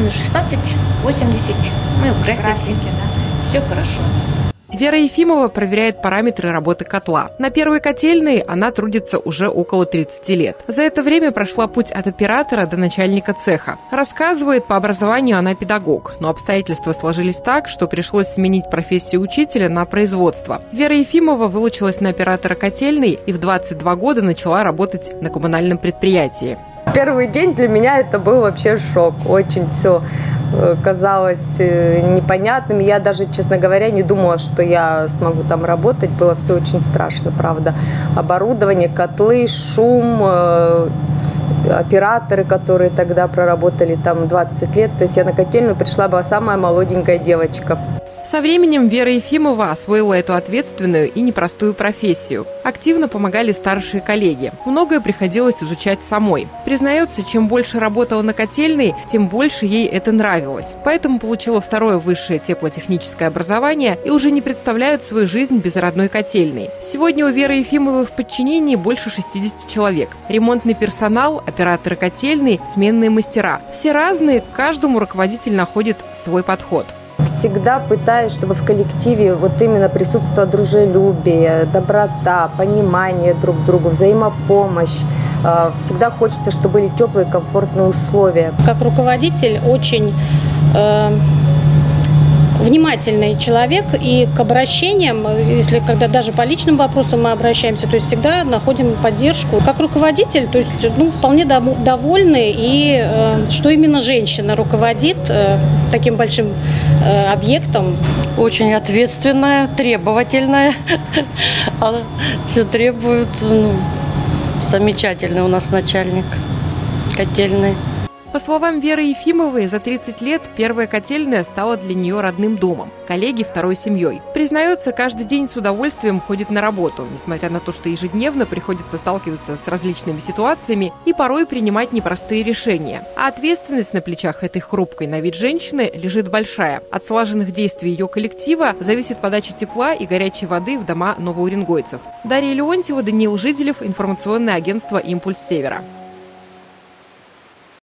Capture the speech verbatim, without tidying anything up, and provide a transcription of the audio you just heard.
минус шестнадцать, восемьдесят. Мы в графике. графике, да? Все хорошо. Вера Ефимова проверяет параметры работы котла. На первой котельной она трудится уже около тридцати лет. За это время прошла путь от оператора до начальника цеха. Рассказывает, по образованию она педагог, но обстоятельства сложились так, что пришлось сменить профессию учителя на производство. Вера Ефимова выучилась на оператора котельной и в двадцать два года начала работать на коммунальном предприятии. Первый день для меня это был вообще шок. Очень все казалось непонятным. Я даже, честно говоря, не думала, что я смогу там работать. Было все очень страшно, правда. Оборудование, котлы, шум, операторы, которые тогда проработали там двадцать лет. То есть я на котельную пришла, была самая молоденькая девочка. Со временем Вера Ефимова освоила эту ответственную и непростую профессию. Активно помогали старшие коллеги. Многое приходилось изучать самой. Признается, чем больше работала на котельной, тем больше ей это нравилось. Поэтому получила второе высшее теплотехническое образование и уже не представляет свою жизнь без родной котельной. Сегодня у Веры Ефимовой в подчинении больше шестидесяти человек. Ремонтный персонал, операторы котельной, сменные мастера. Все разные, к каждому руководитель находит свой подход. Всегда пытаюсь, чтобы в коллективе вот именно присутствовало дружелюбие, доброта, понимание друг к другу, взаимопомощь. Всегда хочется, чтобы были теплые, комфортные условия. Как руководитель очень э, внимательный человек, и к обращениям, если когда даже по личным вопросам мы обращаемся, то есть всегда находим поддержку. Как руководитель, то есть ну, вполне довольны, и э, что именно женщина руководит э, таким большим э, объектом. Очень ответственная, требовательная. Она все требует. Ну, замечательный у нас начальник котельной. По словам Веры Ефимовой, за тридцать лет первая котельная стала для нее родным домом, коллеги второй семьей. Признается, каждый день с удовольствием ходит на работу, несмотря на то, что ежедневно приходится сталкиваться с различными ситуациями и порой принимать непростые решения. А ответственность на плечах этой хрупкой на вид женщины лежит большая. От слаженных действий ее коллектива зависит подача тепла и горячей воды в дома новоуренгойцев. Дарья Леонтьева, Даниил Жиделев, информационное агентство «Импульс Севера».